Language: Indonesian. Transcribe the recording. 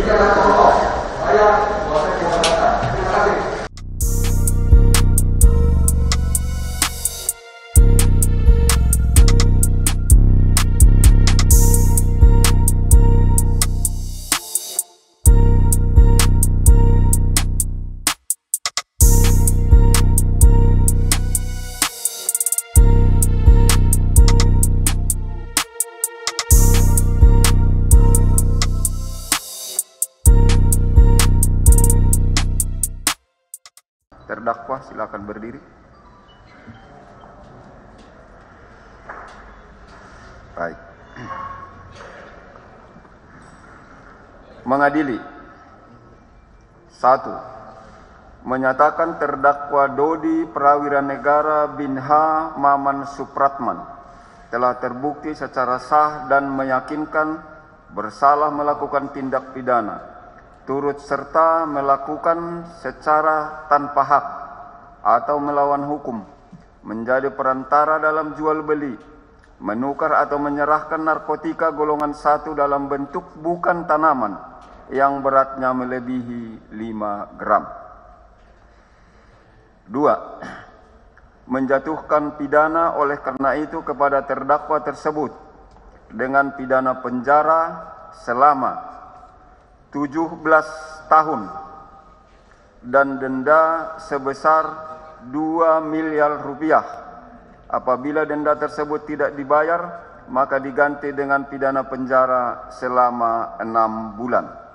Terdakwa silakan berdiri. Baik. Mengadili. 1. Menyatakan terdakwa Dodi Prawira Negara bin H. Maman Supratman telah terbukti secara sah dan meyakinkan bersalah melakukan tindak pidana, turut serta melakukan secara tanpa hak atau melawan hukum, menjadi perantara dalam jual beli, menukar atau menyerahkan narkotika golongan 1 dalam bentuk bukan tanaman yang beratnya melebihi 5 gram. 2. Menjatuhkan pidana oleh karena itu kepada terdakwa tersebut dengan pidana penjara selama 17 tahun dan denda sebesar 2 miliar rupiah. Apabila denda tersebut tidak dibayar, maka diganti dengan pidana penjara selama 6 bulan.